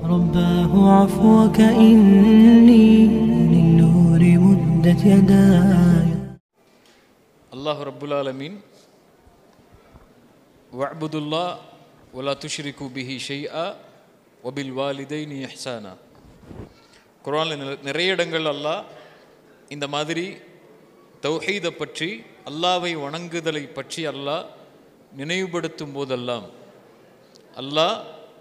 رباه عفوك إني للنور مدت يداي. الله رب العالمين وَاعْبُدُوا اللَّهَ وَلَا تُشْرِكُوا بِهِ شَيْئًا وَبِالْوَالِدَيْنِ إِحْسَانًا. குர்ஆனில் நிறைய இடங்கள் அல்லாஹ் இந்த மாதிரி தௌஹீதை பற்றி, அல்லாஹ்வை வணங்குதலை பற்றி அல்லாஹ் நினைவுபடுத்தும் போதெல்லாம் அல்லாஹ்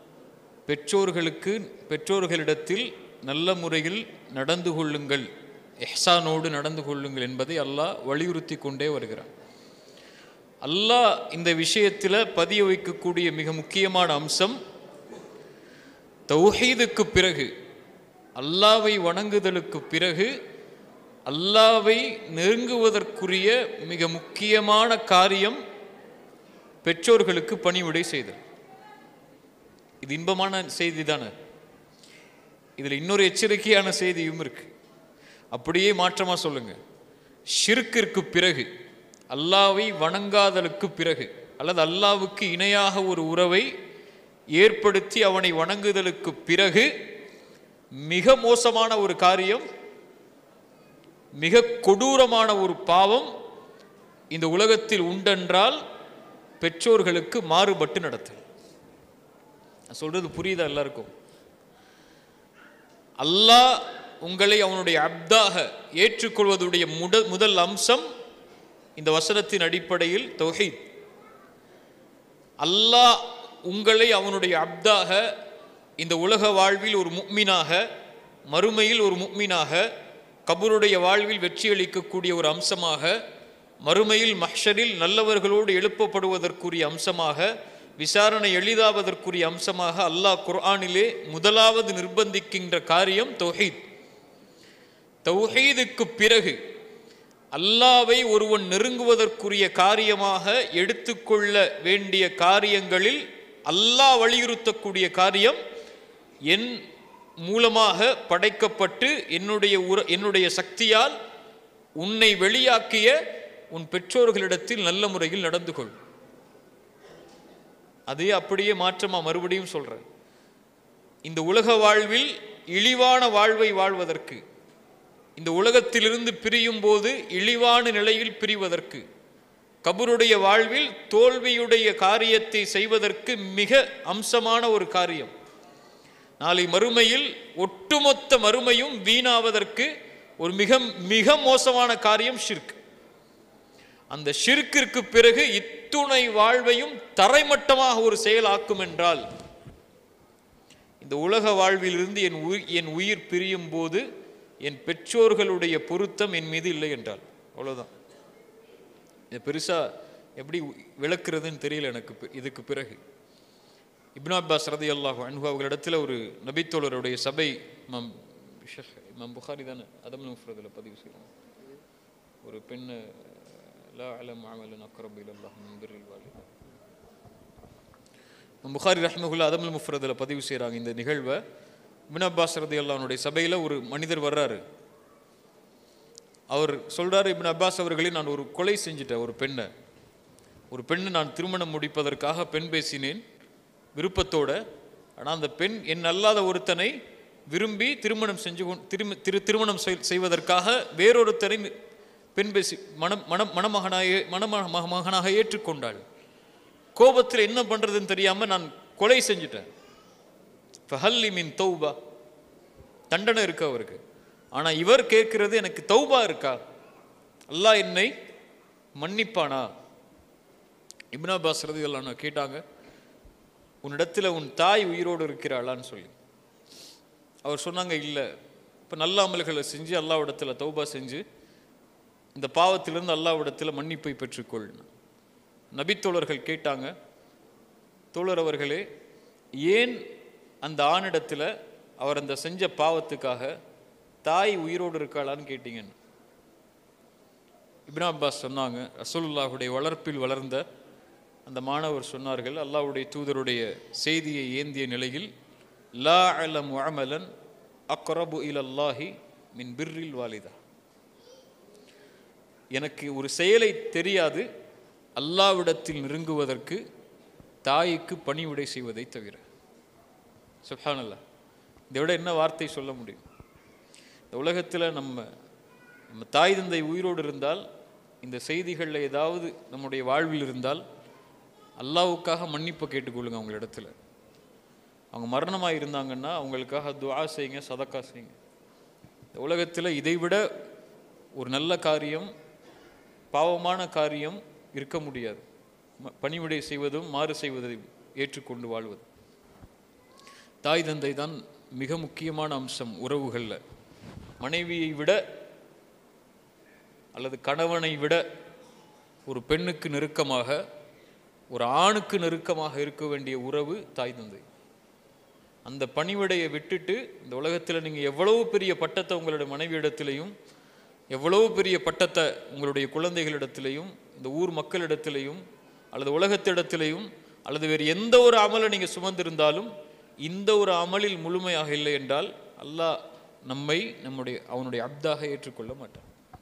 பெற்றோர்களிடத்தில் நல்ல முறையில் நடந்து கொள்ளுங்கள், இஹ்சானோடு நடந்து கொள்ளுங்கள் என்பதை அல்லாஹ் வலியுறுத்தி கொண்டே வருகிறான். அல்லாஹ் இந்த விஷயத்தில் பதிய வைக்கக்கூடிய மிக முக்கியமான அம்சம், தௌஹீதுக்கு பிறகு, அல்லாஹ்வை வணங்குதலுக்கு பிறகு அல்லாஹ்வை நெருங்குவதற்குரிய மிக முக்கியமான காரியம் பெற்றோர்களுக்கு பணிவிடை செய்தல். இது இன்பமான செய்தி தானே. இதில் இன்னொரு எச்சரிக்கையான செய்தியும் இருக்கு. அப்படியே மாற்றமாக சொல்லுங்க, ஷிர்க்கிற்கு பிறகு, அல்லாஹ்வை வணங்காதலுக்கு பிறகு, அல்லது அல்லாஹ்வுக்கு இணையாக ஒரு உறவை ஏற்படுத்தி அவனை வணங்குதலுக்கு பிறகு மிக மோசமான ஒரு காரியம், மிக கொடூரமான ஒரு பாவம் இந்த உலகத்தில் உண்டென்றால் பெற்றோர்களுக்கு மாறுபட்டு நடத்தல். சொல்றது புரியுதா எல்லாருக்கும்? அல்லாஹ் உங்களை அவனுடைய அப்தாக ஏற்றுக்கொள்வதுடைய முதல் அம்சம் இந்த வசனத்தின் அடிப்படையில் தௌஹீத். அல்லாஹ் உங்களை அவனுடைய அப்தாக இந்த உலக வாழ்வில் ஒரு முஃமினாக, மறுமையில் ஒரு முஃமினாக, கபருடைய வாழ்வில் வெற்றியளிக்கக்கூடிய ஒரு அம்சமாக, மறுமையில் மஹ்ஷரில் நல்லவர்களோடு எழுப்பப்படுவதற்குரிய அம்சமாக, விசாரணை எளிதாவதற்குரிய அம்சமாக அல்லாஹ் குர்ஆனிலே முதலாவது நிர்பந்திக்கின்ற காரியம் தௌஹீத். தௌஹீதுக்கு பிறகு அல்லாஹ்வை ஒருவன் நெருங்குவதற்குரிய காரியமாக எடுத்துக்கொள்ள வேண்டிய காரியங்களில் அல்லாஹ் வலியுறுத்தக்கூடிய காரியம், என் மூலமாக படைக்கப்பட்டு என்னுடைய சக்தியால் உன்னை வெளியாக்கிய உன் பெற்றோர்களிடத்தில் நல்ல முறையில் நடந்து கொள். அதே அப்படியே மாற்றமா மறுபடியும் சொல்றேன். இந்த உலக வாழ்வில் இழிவான வாழ்வை வாழ்வதற்கு, இந்த உலகத்திலிருந்து பிரியும் போது இழிவான நிலையில் பிரிவதற்கு, கபருடைய வாழ்வில் தோல்வியுடைய காரியத்தை செய்வதற்கு மிக அம்சமான ஒரு காரியம், நாளை மறுமையில் ஒட்டுமொத்த மறுமையும் வீணாவதற்கு ஒரு மிக மிக மோசமான காரியம் ஷிர்க். அந்த ஷிர்க்கிற்கு பிறகு இத்துணை வாழ்வையும் தரைமட்டமாக ஒரு செயலாக்கும் என்றால், இந்த உலக வாழ்விலிருந்து என் உயிர் பிரியும் போது என் பெற்றோர்களுடைய பொருத்தம் என் மீது இல்லை என்றால், அவ்வளோதான். இது பெருசா எப்படி விளக்குறதுன்னு தெரியல எனக்கு. இதுக்கு பிறகு இப்னு அப்பாஸ் ரலியல்லாஹு அன்ஹு அவர்களிடத்தில் ஒரு நபித்தோழருடைய சபை, இமாம் புகாரி தானே அதமுல் முஃப்ரதில் பதிவு செய்யணும், ஒரு பெண் லா அலம் அமலன் அக்ரபு இலல்லாஹ் மின் பிர்ரில் வாலிதைன், புகாரி ரஹ்மஹுல்லாஹ் அதமுல் முஃப்ரதில் பதிவு செய்கிறாங்க இந்த நிகழ்வை. இப்னு அப்பாஸ் ரலியல்லாஹு அன்ஹுடைய சபையில் ஒரு மனிதர் வர்றாரு. அவர் சொல்றாரு, இப்னு அப்பாஸ் அவர்களே, நான் ஒரு கொலை செஞ்சுட்டேன். ஒரு பெண்ணை நான் திருமணம் முடிப்பதற்காக பெண் பேசினேன் விருப்பத்தோட. ஆனால் அந்த பெண் என் அல்லாத ஒருத்தனை விரும்பி திருமணம் செய்வதற்காக வேறொருத்தரை பெண் பேசி மணமகனாக ஏற்றுக்கொண்டாள். கோபத்தில் என்ன பண்றதுன்னு தெரியாம நான் கொலை செஞ்சுட்டேன். ஃபஹல்லி மின் தௌபா, தண்டனை இருக்கு அவருக்கு. ஆனா இவர் கேட்கிறது, எனக்கு தௌபா இருக்கா, அல்லாஹ் என்னை மன்னிப்பானா? இப்னு அப்பாஸ் ரலியல்லாஹு அன்ஹு கேட்டாங்க, உன்னிடத்துல உன் தாய் உயிரோடு இருக்கிறாளான்னு சொல்லி. அவர் சொன்னாங்க, இல்லை. இப்போ நல்ல அமல்களை செஞ்சு அல்லாஹ்விடத்துல தௌபா செஞ்சு இந்த பாவத்திலிருந்து அல்லாஹ்விடத்தில் மன்னிப்பை பெற்றுக்கொள். நபித்தோழர்கள் கேட்டாங்க, தோழர் அவர்களே, ஏன் அந்த ஆணிடத்தில் அவர் அந்த செஞ்ச பாவத்துக்காக தாய் உயிரோடு இருக்காளான்னு கேட்டீங்கன்னு. இப்னு அப்பாஸ் சொன்னாங்க, ரசூலுல்லாஹுடைய வளர்ப்பில் வளர்ந்த அந்த மாணவர் சொன்னார்கள், அல்லாஹ்வுடைய தூதருடைய செய்தியை ஏந்திய நிலையில், லா அலம் அமலன் அக்ரபு இலல்லாஹி மின் பிர்ரில் வாலிதா, எனக்கு ஒரு செயலை தெரியாது அல்லாஹ்விடத்தில் நெருங்குவதற்கு தாய்க்கு பணிவிடை செய்வதை தவிர. சுப்ஹானல்லாஹ். இதை விட என்ன வார்த்தை சொல்ல முடியும்? இந்த உலகத்தில் நம்ம தாய் தந்தை உயிரோடு இருந்தால், இந்த செய்திகளில் ஏதாவது நம்முடைய வாழ்வில் இருந்தால் அல்லாஹ்வுக்காக மன்னிப்பு கேட்டுக்கொள்ளுங்க. அவங்க இடத்துல அவங்க மரணமாக இருந்தாங்கன்னா அவங்களுக்காக துஆ செய்யுங்க, சதக்கா செய்யுங்க. இந்த உலகத்தில் இதைவிட ஒரு நல்ல காரியம், பாவமான காரியம் இருக்க முடியாது. பணிவிடை செய்வதும் மாறு செய்வதையும் ஏற்றுக்கொண்டு வாழ்வது. தாய் தந்தை தான் மிக முக்கியமான அம்சம் உறவுகளில். மனைவியை விட அல்லது கணவனை விட ஒரு பெண்ணுக்கு நெருக்கமாக, ஒரு ஆணுக்கு நெருக்கமாக இருக்க வேண்டிய உறவு தாய் தந்தை. அந்த பணிவிடையை விட்டுட்டு இந்த உலகத்தில் நீங்கள் எவ்வளவு பெரிய பட்டத்தை உங்களுடைய மனைவியிடத்திலையும், எவ்வளவு பெரிய பட்டத்தை உங்களுடைய குழந்தைகளிடத்திலையும், இந்த ஊர் மக்களிடத்திலையும், அல்லது உலகத்திடத்திலையும், அல்லது வேறு எந்த ஒரு அமலை நீங்கள் சுமந்திருந்தாலும், இந்த ஒரு அமலில் முழுமையாக இல்லை என்றால் அல்லாஹ் நம்மை அவனுடைய அப்தாக ஏற்றுக்கொள்ள மாட்டான்.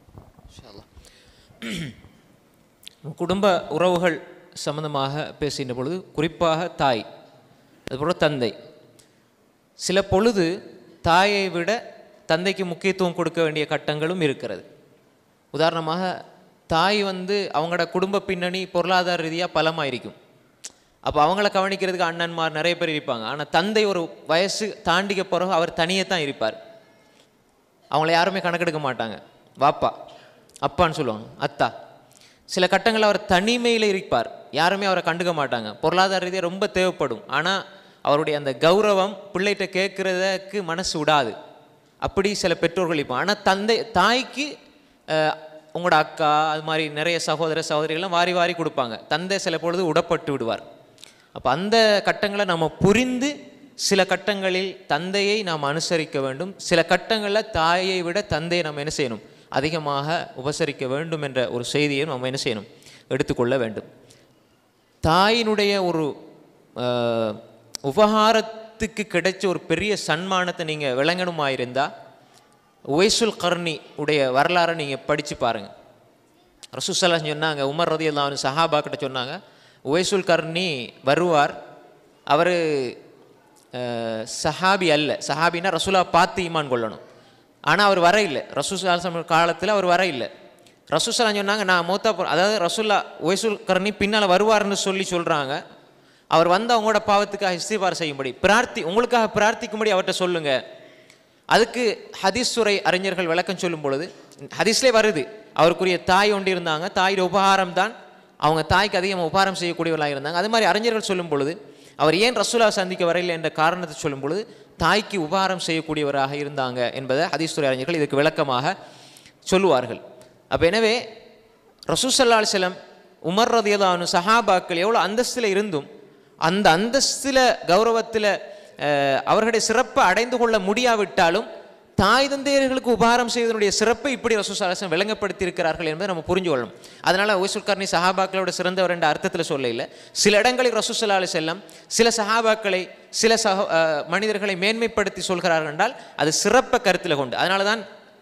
குடும்ப உறவுகள் சம்பந்தமாக பேசுகின்ற பொழுது குறிப்பாக தாய், அதுபோல் தந்தை, சில பொழுது தாயை விட தந்தைக்கு முக்கியத்துவம் கொடுக்க வேண்டிய கட்டங்களும் இருக்கிறது. உதாரணமாக தாய் அவங்களோட குடும்ப பின்னணி பொருளாதார ரீதியாக பலமாக இருக்கும். அப்போ அவங்கள கவனிக்கிறதுக்கு அண்ணன்மார் நிறைய பேர் இருப்பாங்க. ஆனால் தந்தை ஒரு வயசு தாண்டிக்க பிறகு அவர் தனியே தான் இருப்பார். அவங்கள யாருமே கணக்கெடுக்க மாட்டாங்க. வாப்பா, அப்பான்னு சொல்லுவாங்க, அத்தா. சில கட்டங்களில் அவர் தனிமையில் இருப்பார், யாருமே அவரை கண்டுக்க மாட்டாங்க. பொருளாதார ரீதியாக ரொம்ப தேவைப்படும். ஆனால் அவருடைய அந்த கௌரவம் பிள்ளைகிட்ட கேட்குறதுக்கு மனசு விடாது. அப்படி சில பெற்றோர்கள் இருப்பாங்க. ஆனால் தாய்க்கு உங்களோட அக்கா அது மாதிரி நிறைய சகோதர சகோதரிகள்லாம் வாரி வாரி கொடுப்பாங்க. தந்தை சில பொழுது உடப்பட்டு விடுவார். அப்போ அந்த கட்டங்களை நம்ம புரிந்து சில கட்டங்களில் தந்தையை நாம் அனுசரிக்க வேண்டும். சில கட்டங்களில் தாயை விட தந்தையை நம்ம என்ன செய்யணும், அதிகமாக உபசரிக்க வேண்டும் என்ற ஒரு செய்தியை நம்ம என்ன செய்யணும், எடுத்துக்கொள்ள வேண்டும். தாயினுடைய ஒரு உபகாரத்துக்கு கிடைச்ச ஒரு பெரிய சன்மானத்தை நீங்கள் விளங்கணுமாயிருந்தால் உவைசுல் கர்னி உடைய வரலாறை நீங்கள் படித்து பாருங்கள். ரசூல் ஸல்லல்லாஹு அலைஹி வஸல்லம் சொன்னாங்க, உமர் ரலியல்லாஹு அன்ஹு சஹாபாக்கிட்ட சொன்னாங்க, உவைசுல் கர்னி வருவார், அவர் சஹாபி அல்ல. சஹாபின்னா ரசூலா பார்த்து ஈமான் கொள்ளணும். ஆனால் அவர் வர இல்லை. ரசூல் ஸல்லல்லாஹு அலைஹி வஸல்லம் காலத்தில் அவர் வர இல்லை. ரசூல் ஸல்லல்லாஹு அலைஹி வஸல்லம் சொன்னாங்க, நான் மூத்தா அதாவது ரசூல்லா உவைசுல் கர்னி பின்னால் வருவார்னு சொல்கிறாங்க. அவர் அவங்களோட பாவத்துக்காக இஸ்திக்பார் செய்யும்படி உங்களுக்காக பிரார்த்திக்கும்படி அவர்கிட்ட சொல்லுங்கள். அதுக்கு ஹதீஸ் துறை அறிஞர்கள் விளக்கம் சொல்லும் பொழுது ஹதீஸ்லே வருது, அவருக்குரிய தாய் ஒன்று இருந்தாங்க, தாயோட உபகாரம் தான், அவங்க தாய்க்கு அதிகமாக உபகாரம் செய்யக்கூடியவர்களாக இருந்தாங்க. அது மாதிரி அறிஞர்கள் சொல்லும் பொழுது அவர் ஏன் ரசூலா சந்திக்க வரையில்லை என்ற காரணத்தை சொல்லும் பொழுது தாய்க்கு உபகாரம் செய்யக்கூடியவராக இருந்தாங்க என்பதை ஹதீஸ் துறை அறிஞர்கள் இதுக்கு விளக்கமாக சொல்லுவார்கள். அப்போ எனவே ரசூல் ஸல்லல்லாஹு அலைஹி வஸல்லம், உமர் ரலியல்லாஹு அன்ஹு, சஹாபாக்கள் எவ்வளோ அந்தஸ்தில் இருந்தும் அந்த அந்தஸ்தில் கௌரவத்தில் அவர்களுடைய சிறப்பை அடைந்து கொள்ள முடியாவிட்டாலும் தாய் தந்தையர்களுக்கு உபகாரம் செய்வதனுடைய சிறப்பை இப்படி ரசூல் ஸல்லல்லாஹு அலைஹி வஸல்லம் விளங்கப்படுத்தி இருக்கிறார்கள் என்பதை நம்ம புரிஞ்சு கொள்ளணும். அதனால் உவைசுல் கர்னி சஹாபாக்களோட சிறந்தவர் என்ற அர்த்தத்தில் சொல்ல இல்லை. சில இடங்களில் ரசூல் ஸல்லல்லாஹு அலைஹி வஸல்லம் சில சஹாபாக்களை சில மனிதர்களை மேன்மைப்படுத்தி சொல்கிறார்கள் என்றால் அது சிறப்பை கருத்தில் கொண்டு. அதனால தான்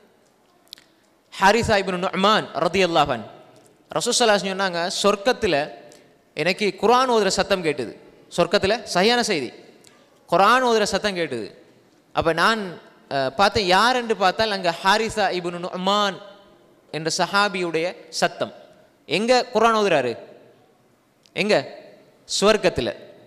ஹாரிஸா இப்னு நுஅமான் ரலியல்லாஹு அன்ஹு ரசூல் ஸல்லல்லாஹு அலைஹி வஸல்லம் சொன்னாங்க, சொர்க்கத்தில் எனக்கு குர்ஆன் ஓதுற சத்தம் கேட்டுது. சொர்க்கத்தில் சரியான செய்தி, குர்ஆன் ஓதுற சத்தம் கேட்டுது. அப்போ நான் பார்த்தேன், யார் என்று பார்த்தால் அங்கே ஹாரிஸா இப்னு நுஅமான் என்ற சஹாபியுடைய சத்தம். எங்கே குர்ஆன் ஓதுறாரு? எங்கே? சொர்க்கத்தில்.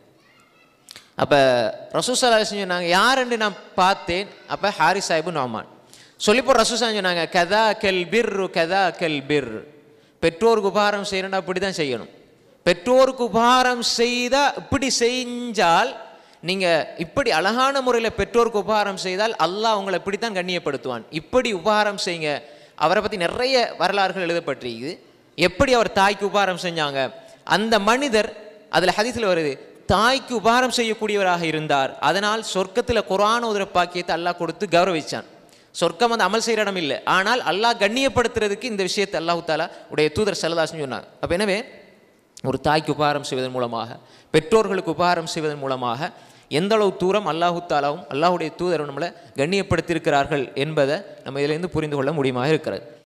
அப்போ ரசூல் ஸல்லல்லாஹு அலைஹி வஸல்லம் சொன்னாங்க, யார் என்று நான் பார்த்தேன். அப்போ ஹாரிஸா இப்னு நுஅமான் சொல்லிப்போ ரசூல் ஸல்லல்லாஹு அலைஹி வஸல்லம் சொன்னாங்க, கதா கெல் பிர்ரு கதா கெல் பிர். பெற்றோருக்கு உபகாரம் செய்யணும்னா அப்படி தான் செய்யணும். பெற்றோருக்கு உபகாரம் செய்தால், இப்படி செஞ்சால், நீங்கள் இப்படி அழகான முறையில் பெற்றோருக்கு உபகாரம் செய்தால் அல்லாஹ் உங்களை இப்படித்தான் கண்ணியப்படுத்துவான். இப்படி உபகாரம் செய்யுங்க. அவரை பற்றி நிறைய வரலாறுகள் எழுதப்பட்டிருக்குது. எப்படி அவர் தாய்க்கு உபகாரம் செஞ்சாங்க. அந்த மனிதர், அதில் ஹதீஸில் வருது, தாய்க்கு உபகாரம் செய்யக்கூடியவராக இருந்தார். அதனால் சொர்க்கத்தில் குர்ஆன் ஓதுற பாக்கியத்தை அல்லாஹ் கொடுத்து கௌரவிச்சான். சொர்க்கம் அமல் செய்கிற இடம் இல்லை, ஆனால் அல்லாஹ் கண்ணியப்படுத்துறதுக்கு இந்த விஷயத்தை அல்லாஹ் தஆலா உடைய தூதர் ஸல்லல்லாஹு அலைஹி வஸல்லம் சொன்னாங்க. அப்போ எனவே ஒரு தாய்க்கு உபகாரம் செய்வதன் மூலமாக, பெற்றோர்களுக்கு உபகாரம் செய்வதன் மூலமாக எந்த அளவு தூரம் அல்லாஹு தஆலாவும் அல்லாஹுடைய தூதரும் நம்மளை கண்ணியப்படுத்தியிருக்கிறார்கள் என்பதை நம்ம இதிலிருந்து புரிந்து கொள்ள முடியுமாக இருக்கிறது.